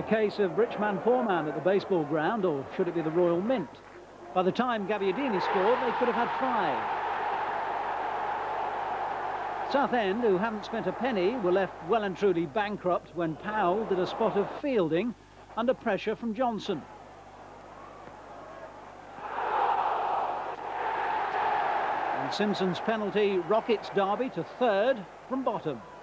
case of rich man, poor man at the baseball ground, or should it be the Royal Mint? By the time Gabbiadini scored, they could have had 5. Southend, who haven't spent a penny, were left well and truly bankrupt when Powell did a spot of fielding under pressure from Johnson. And Simpson's penalty rockets Derby to 3rd from bottom.